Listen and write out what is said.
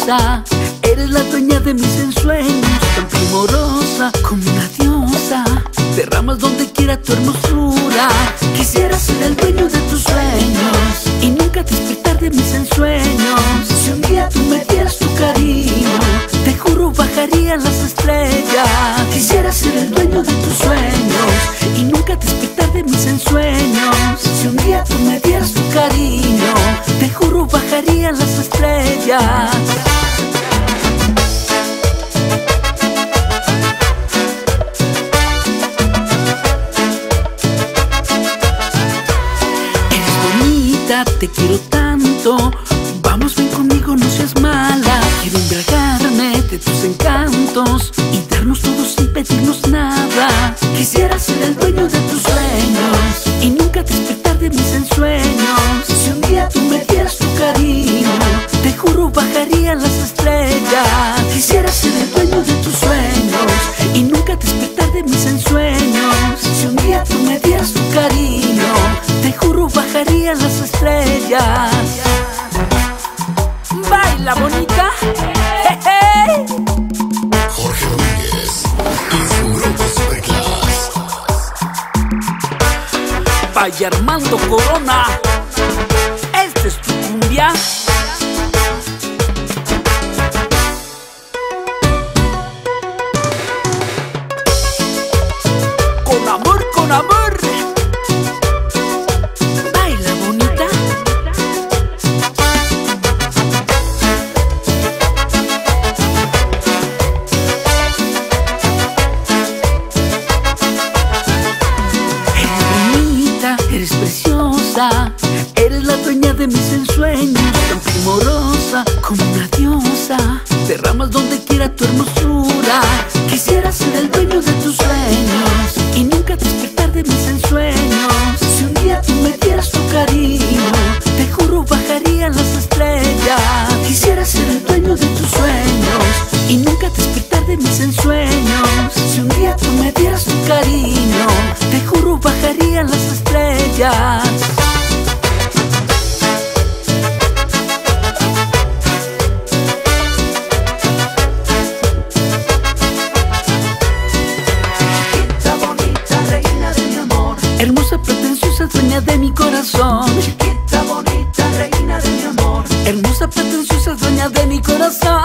preciosa, eres la dueña de mis ensueños, tan primorosa como una diosa. Derramas donde quiera tu hermosura. Quisiera ser el dueño de tus sueños y nunca despertar de mis ensueños. Si un día tú me dieras tu cariño, te juro bajaría las estrellas. Quisiera ser el dueño de tus sueños y nunca despertar de mis ensueños. Si un día tú me dieras tu cariño, te juro bajaría las estrellas. Te quiero tanto, vamos ven conmigo, no seas mala. Quiero embriagarme de tus encantos y darnos todo sin pedirnos nada. Quisiera ser el dueño de tus sueños y nunca despertar de mis ensueños. Si un día tú me dieras tu cariño, te juro bajaría las estrellas. Quisiera ser el dueño de tus sueños y nunca despertar de mis ensueños. Si un día tú me dieras tu cariño, te juro bajaría las estrellas. Baila bonita, hey. Jorge Domínguez y su grupo Superclass. Vaya Armando Corona, esta es tu cumbia. Con amor, con amor. Eres preciosa, eres la dueña de mis ensueños, tan primorosa como una diosa. Derramas donde quiera tu hermosura. Quisiera ser el dueño de tus sueños y nunca despertar de mis ensueños. Si un día tú me dieras tu cariño, te juro bajaría las estrellas. Quisiera ser el dueño de tus sueños y nunca despertar de mis ensueños. Si un día tú me dieras tu cariño, te juro bajaría las estrellas. Chiquita, bonita, reina de mi amor. Hermosa, pretenciosa, dueña de mi corazón. Chiquita, bonita, reina de mi amor. Hermosa, pretenciosa, dueña de mi corazón.